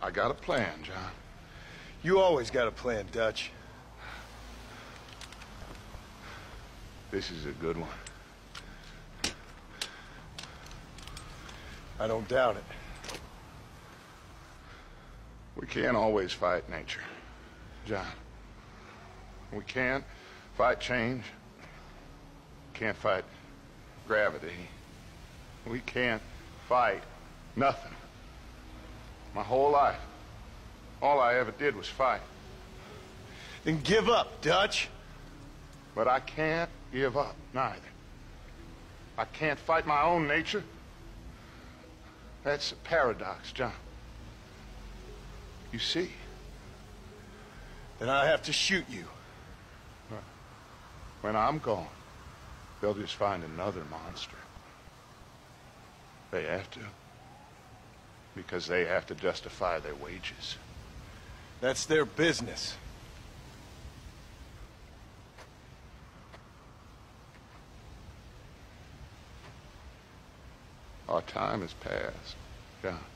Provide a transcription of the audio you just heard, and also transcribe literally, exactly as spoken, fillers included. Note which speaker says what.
Speaker 1: I got a plan, John.
Speaker 2: You always got a plan, Dutch.
Speaker 1: This is a good one.
Speaker 2: I don't doubt it.
Speaker 1: We can't always fight nature, John. We can't fight change. Can't fight gravity. We can't fight nothing. My whole life, all I ever did was fight.
Speaker 2: Then give up, Dutch.
Speaker 1: But I can't give up, neither. I can't fight my own nature. That's a paradox, John. You see?
Speaker 2: Then I have to shoot you.
Speaker 1: When I'm gone, they'll just find another monster. They have to. Because they have to justify their wages.
Speaker 2: That's their business.
Speaker 1: Our time has passed, John.